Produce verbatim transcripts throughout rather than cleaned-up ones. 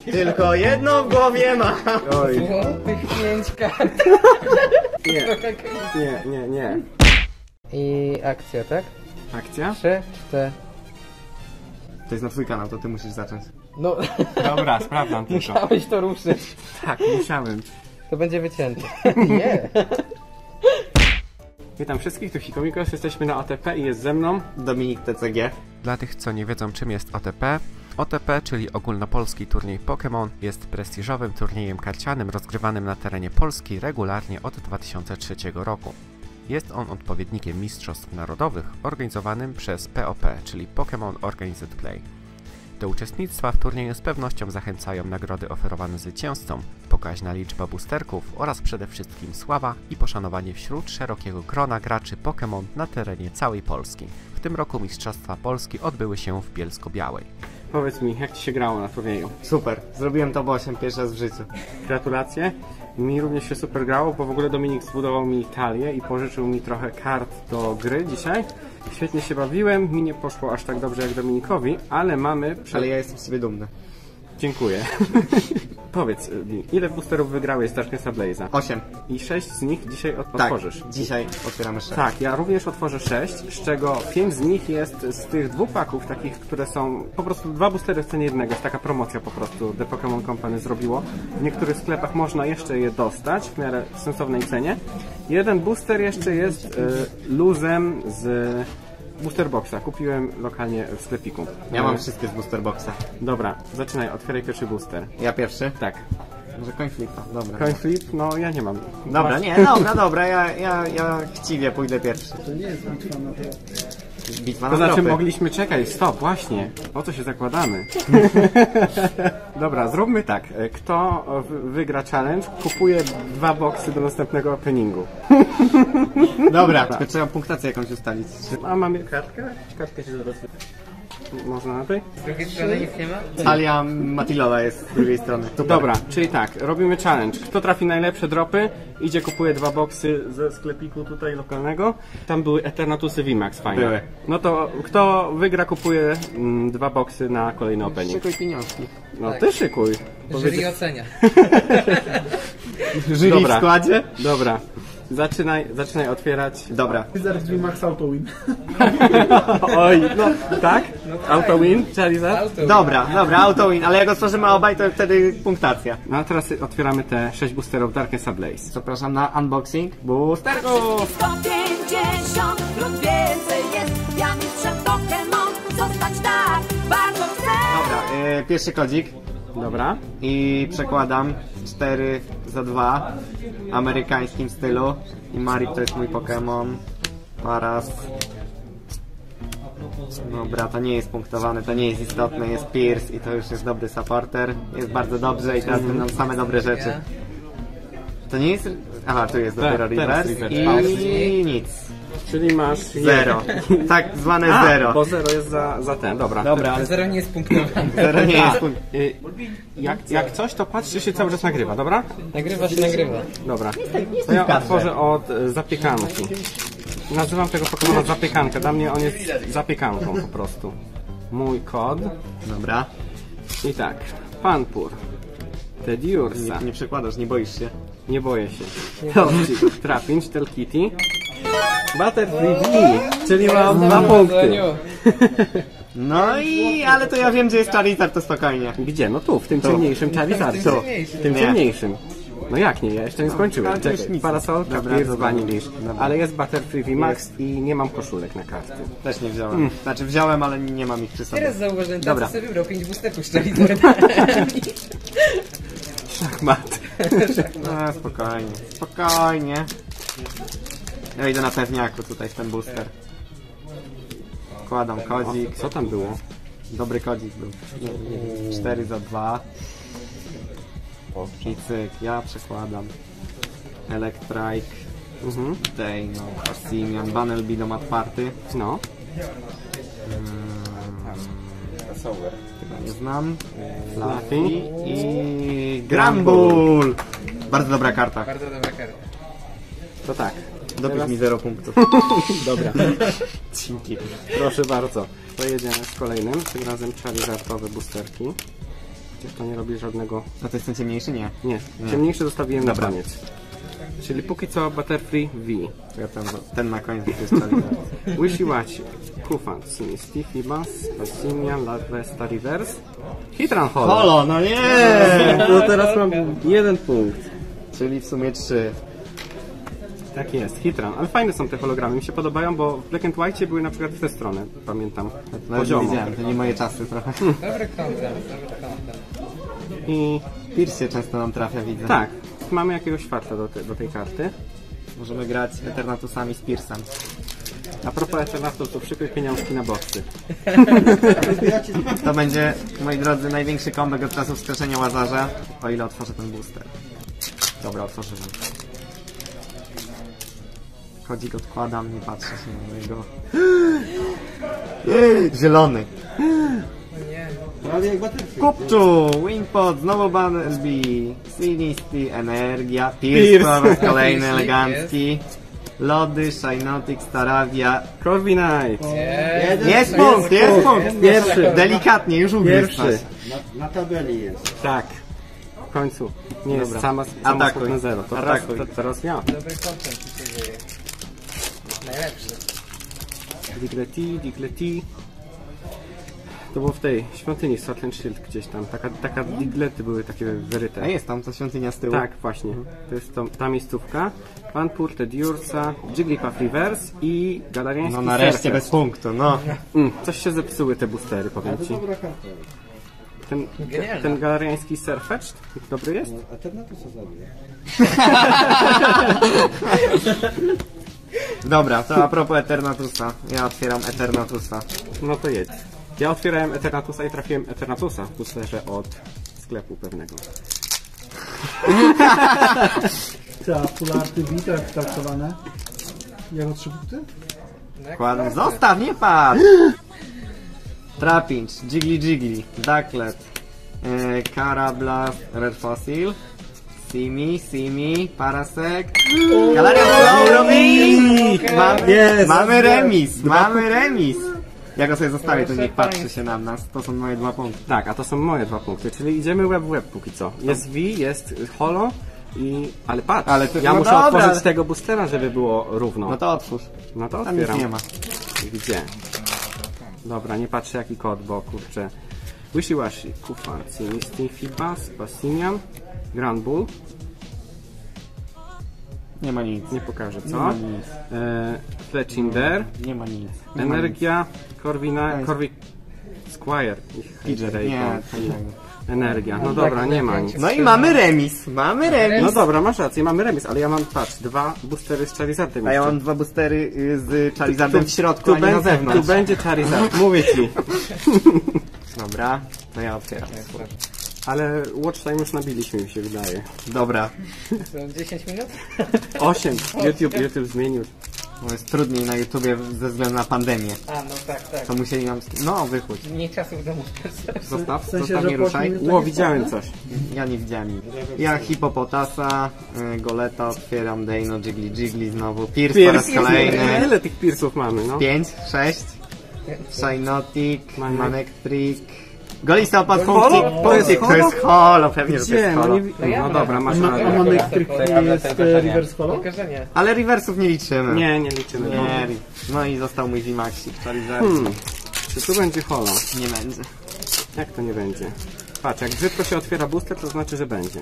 Tylko jedno w głowie ma. Oj. Złotych pięć kart. Nie, nie, nie, nie. I akcja, tak? Akcja? Trzy, cztery. To jest na twój kanał, to ty musisz zacząć. No, Dobra, sprawdzam tylko. musiałeś to ruszyć. Tak, musiałem. To będzie wycięte. Nie. Witam wszystkich, tu Hikomikos, jesteśmy na O T P i jest ze mną Dominik T C G. Dla tych, co nie wiedzą, czym jest O T P, O T P, czyli ogólnopolski turniej Pokémon, jest prestiżowym turniejem karcianym rozgrywanym na terenie Polski regularnie od dwa tysiące trzeciego roku. Jest on odpowiednikiem Mistrzostw Narodowych organizowanym przez P O P, czyli Pokémon Organized Play. Do uczestnictwa w turnieju z pewnością zachęcają nagrody oferowane zwycięzcom, pokaźna liczba boosterków oraz przede wszystkim sława i poszanowanie wśród szerokiego grona graczy Pokémon na terenie całej Polski. W tym roku Mistrzostwa Polski odbyły się w Bielsko-Białej. Powiedz mi, jak Ci się grało na turnieju? Super, zrobiłem top osiem pierwszy raz w życiu. Gratulacje. Mi również się super grało, bo w ogóle Dominik zbudował mi talię i pożyczył mi trochę kart do gry dzisiaj. Świetnie się bawiłem, mi nie poszło aż tak dobrze jak Dominikowi, ale mamy... Przed... Ale ja jestem z ciebie dumny. Dziękuję. Powiedz mi, ile boosterów wygrałeś z Darknessa Blaze'a? osiem. I sześć z nich dzisiaj od- Tak, otworzysz. dzisiaj otwieramy sześć. Tak, ja również otworzę sześć, z czego pięć z nich jest z tych dwóch paków, takich, które są po prostu dwa boostery w cenie jednego. Jest taka promocja po prostu, The Pokémon Company zrobiło. W niektórych sklepach można jeszcze je dostać w miarę sensownej cenie. Jeden booster jeszcze jest y, luzem z booster boxa. Kupiłem lokalnie w sklepiku. Ja mam Y, wszystkie z booster boxa. Dobra, zaczynaj, otwieraj pierwszy booster. Ja pierwszy? Tak. Może coin flipa, dobra. Coin flip? No ja nie mam. Dobra, Masz- nie, dobra, dobra, ja, ja, ja chciwie pójdę pierwszy. To nie jest bitwa na to. Bitwa To na znaczy tropy. mogliśmy czekać, stop, właśnie. O co się zakładamy? Dobra, zróbmy tak. Kto w- wygra challenge, kupuje dwa boksy do następnego openingu. Dobra, tylko trzeba punktację jakąś ustalić. A mamy kartkę? Kartkę się zaraz wy- Można na tej? Z drugiej strony nic nie ma? Talia Matilowa jest z drugiej strony. Super. Dobra, czyli tak, robimy challenge. Kto trafi najlepsze dropy, idzie, kupuje dwa boksy ze sklepiku tutaj lokalnego. Tam były Eternatusy V MAX, fajne. Były. No to kto wygra, kupuje mm, dwa boksy na kolejny opening. Szykuj pieniążki. No Tak. ty szykuj. Jury ocenia. Jury Dobra. w składzie? Dobra, zaczynaj, zaczynaj otwierać. Dobra. Wizard V MAX Auto Win. Oj, no tak? Auto win, Charizard? Auto. Dobra, dobra, auto win, ale jak otworzymy obaj, to wtedy punktacja. No a teraz otwieramy te sześć boosterów Darknessa Blaze. Zapraszam na unboxing boosterków. sto pięćdziesiąt lub więcej jest. Ja mistrzem Pokémon zostać tak bardzo chcę. Dobra, y, pierwszy kodzik Dobra. i przekładam cztery za dwa w amerykańskim stylu. I Marik to jest mój Pokémon. Paras. Dobra, to nie jest punktowane, to nie jest istotne, jest Pierce i to już jest dobry supporter. Jest bardzo dobrze i teraz będą same dobre rzeczy. To nie jest... Aha, tu jest dopiero Tak, teraz reverse reverse. i nic. Czyli masz Zero. Tak zwane A, zero. bo zero jest za, za ten, dobra. Dobra, Ale zero nie jest punktowane. zero nie jest punkt. Y, jak, jak coś, to patrz, czy się cały czas nagrywa, dobra? Nagrywa się nagrywa. Dobra. To ja otworzę od y, zapiekanki. Nazywam tego Pokemona zapiekankę. Dla mnie on jest zapiekanką po prostu. Mój kod. Dobra. I tak. Panpur. Tediursa. Nie, nie przekładasz, nie boisz się. Nie boję się. Trapinch, Telkitty. Butterfree V, czyli mam dwa punkty. No i... ale to ja wiem, gdzie jest Charizard, to spokojnie. Gdzie? No tu, w tym ciemniejszym Charizardzie. W tym ciemniejszym. W tym Nie. ciemniejszym. No jak nie? Ja jeszcze nie skończyłem. Ale to już Czekaj. nic. Parasol, Dobra, Pierce, dobra. Vanillish. Ale jest Butterfree V MAX i nie mam koszulek na karty. Też nie wziąłem. Znaczy wziąłem, ale nie mam ich przy sobie. Teraz zauważyłem, Dobra. że sobie wybrał pięć boosterków z Charizardami. Szachmat. No, spokojnie. Spokojnie. Ja idę na pewniaku tutaj w ten booster. Wkładam kodzik. Co tam było? Dobry kodzik był. cztery za dwa. I cyk, ja przekładam. Electrike. Mhm. Day, no, Simian, Bunnelby dom otwarty. No. Tego nie znam. Fluffy. I Granbull! Bardzo dobra karta. Bardzo dobra karta. To tak. Dopisz Teraz- mi zero punktów. Dobra. Dzięki. Proszę bardzo. To jedziemy z kolejnym. Tym razem Charizardowe boosterki. Przecież to nie robi żadnego... A to jest ten ciemniejszy? Nie. Nie, Nie. ciemniejszy zostawiłem Dobra. na koniec. Czyli póki co Butterfree V. Ja ten, ten na koniec to jest Charizard. Wishy-Washy, Kufant, Sinisty, Fibas, Passimian, Larvesta Reverse, Hitran Holo. Holo, no nie! To teraz mam jeden punkt. Czyli w sumie trzy. Tak jest, Hitran. Ale fajne są te hologramy, mi się podobają, bo w Black and White były na przykład w tę stronę, pamiętam. Nawet nie Poziomo. widziałem, to nie moje czasy trochę. Dobry content, dobry content. I Pierce się często nam trafia, widzę. tak, mamy jakiegoś farta do, te, do tej karty. Możemy grać Eternatusami z Pierce'em. A propos Eternatus, to przykryć pieniążki na boksy. To będzie, moi drodzy, największy comeback od czasu wskrzeszenia Łazarza, o ile otworzę ten booster. Dobra, otworzyłem. Kodzik odkładam, nie patrzę się na niego. Zielony. Nie, Kupczu, Wingpod, znowu Bumblebee, Sinisty, Energia, Pierce, po raz kolejny elegancki. Lody, Shinotic, Staravia. Corviknight! Jest punkt, jest punkt! Pierwszy. Delikatnie, już ugryzł. Pierwszy. Na tabeli jest. Tak. W końcu. Nie jest Dobra. sama, sama Atakuj. na zero. To teraz, Atakuj. to, teraz ja. dobry content tu się dzieje. Najlepszy. Diglety, Diglety. To było w tej świątyni Swordland Shield gdzieś tam. Taka, taka Diglety były takie wyryte. A jest tam ta świątynia z tyłu. Tak, właśnie. To jest to, ta miejscówka. Panpur, Tediursa, Jigglypuff Reverse i Galariański No nareszcie Surfer. bez punktu, no. Mm, coś się zepsuły te boostery, powiem ci. Dobra karta. Ten, Genialna. ten galariański Surfetch dobry jest? A ten na to co zrobię? Dobra, to a propos Eternatusa. Ja otwieram Eternatusa. No to jedź. Ja otwierałem Eternatusa i trafiłem Eternatusa w boosterze od sklepu pewnego. Ta Fularty V, tak traktowane. Jako trzy punkty? Kładę. Zostaw, nie patrz! Trapinch, Jiggly Jiggly, Ducklet, yy, Carablast, Red Fossil, Simi, Simi, Parasect, Galeria Slowrobi! Mam, Jest! mamy remis, mamy remis! Ja go sobie zostawię, to niech patrzy się na nas, to są moje dwa punkty. Tak, a to są moje dwa punkty, czyli idziemy web w web póki co. Jest V, jest Holo i... Ale patrz, Ale to- ja no muszę dobra, otworzyć ale- tego boostera, żeby było równo. No to otwórz, No to tam nic otwieram. nie ma. Gdzie? Dobra, nie patrzę jaki kod, bo kurczę. Wishy-Washy, Kufan, Sinisty, Fibas, Passimian, Grand Bull. Nie ma nic. Nie pokażę Nie co. ma nic. E, Fletchinder, Nie ma nic. Nie ma Energia, Corvina, Nice. Corvi... Squire. Ich nic. Hydreigon. Nie, to nie. Energia. No dobra, nie ma nic. No i mamy remis, mamy remis. No dobra, masz rację, mamy remis, ale ja mam, patrz, dwa boostery z Charizardem A ja jeszcze. mam dwa boostery y, z Charizardem w środku, a nie na będzie, zewnątrz. tu będzie Charizard, mówię ci. Dobra, to ja otwieram. Ale watch time już nabiliśmy, mi się wydaje. Dobra, Co, dziesięć minut? osiem. YouTube, YouTube zmienił. bo jest trudniej na YouTubie ze względu na pandemię. A, no tak, tak. To musieli nam... sk- No, wychódź. Mniej czasu w domu. Zostaw. W sensie, Zostaw, że nie po ruszaj. ośmiu minutach Ło, jest widziałem pełne? coś. Ja nie widziałem nic. Ja Hipopotasa, y, Goleta otwieram, Deino, Jiggly Jiggly znowu, Pierce po raz kolejny. Ile tych Pierce'ów mamy, no? pięć, sześć, Shinotic, Mamy. Manectric, Golista opad Holo? punkcik, To jest punkcik, to jest holo, pewnie, że to Gdzie? jest No, holo. nie... wi- no dobra, masz A, rację. a mamy elektryk, nie jest e, reverse holo? Pokażenie. Ale reversów nie liczymy. Nie, nie liczymy. Nie, no i został mój V-Maxik, Charizard. Hmm. Czy tu będzie holo? Nie będzie. Jak to nie będzie? Patrz, jak brzydko się otwiera booster, to znaczy, że będzie.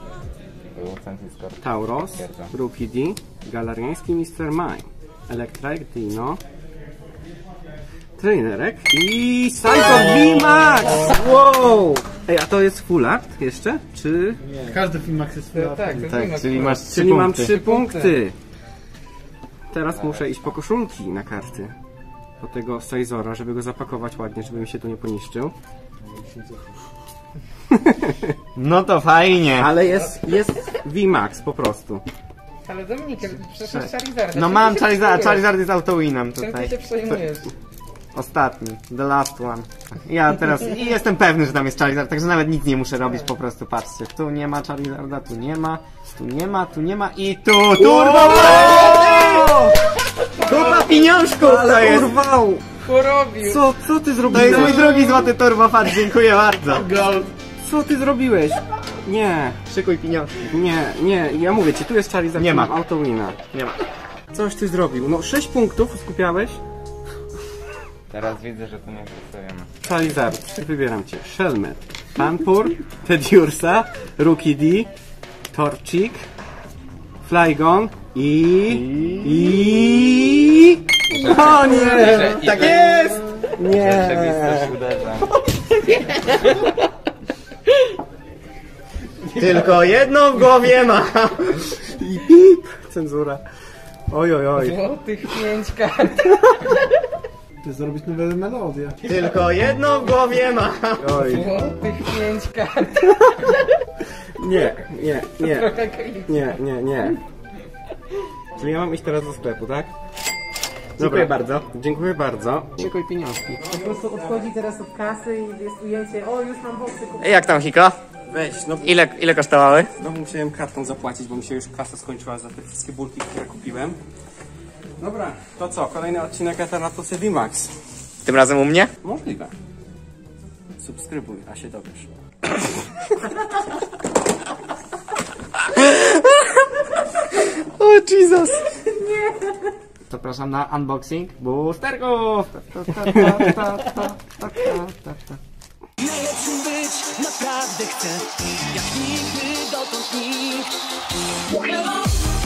Tauros, Rookie D, Galariański mister Mime, Electrike, Dino, Trainerek i Cyber V-Max! Wow! Ej, a to jest full art jeszcze? Czy... Każdy film Max jest Tak, tak, to Tak, nie ma czyli kurwa. masz trzy Czyli mam punkty. trzy punkty. Teraz muszę iść po koszulki na karty. Po tego Sizora, żeby go zapakować ładnie, żeby mi się tu nie poniszczył. No to fajnie. Ale jest, jest V-Max po prostu. Ale Dominik, przecież masz Charizarda. No czym mam ty się Charizard, przejmujesz? Charizard jest autowinem Czym ty tutaj. się przejmujesz? Ostatni, the last one. Ja teraz i jestem pewny, że tam jest Charizard, także nawet nic nie muszę robić, po prostu patrzcie. Tu nie ma Charizarda, tu nie ma, tu nie ma, tu nie ma i tu turbo! Kupa pieniążków to jest! Urwał! Porobił! Co, co ty To jest zrobiłeś? mój drugi złoty turbo fan, dziękuję bardzo. co ty zrobiłeś? Nie, Szykuj pieniądze. nie, nie, ja mówię ci, tu jest Charizard, Nie ma. mam auto wina. Nie ma. Coś ty zrobił. No sześć punktów skupiałeś. Teraz widzę, że to nie wpisujemy. Charizard, wybieram cię. Shelmet, Panpur, Tediursa, Rookie D, Torchic, Flygon i... i... O nie! Tak jest! Nie! Rzeczywistość uderza. Tylko jedno w głowie ma. I pip! Cenzura. Oj, oj, oj. Złotych pięć kart. Ty zrobić nowe melodie. Tylko jedno w głowie ma. Oj. Złotych pięć kart. Nie, nie, nie. Nie, nie, nie. Czyli ja mam iść teraz do sklepu, tak? Dziękuję bardzo. Dziękuję bardzo. Szykuj pieniążki. Po prostu odchodzi teraz od kasy i jest ujęcie. O, już mam boksy kupione. Jak tam, Hiko? Weź, no Ile, ile kosztowały? znowu musiałem kartą zapłacić, bo mi się już kasa skończyła za te wszystkie bulki, które kupiłem. Dobra, to co? Kolejny odcinek Eternatusa V-Max. Tym razem u mnie? Możliwe. Subskrybuj, a się dowiesz. O Jesus! Zapraszam na unboxing boosterków! Ta, ta, ta, ta, ta, ta, ta, ta, ta. Najlepszym być naprawdę chcę, jak nigdy dotąd nikt.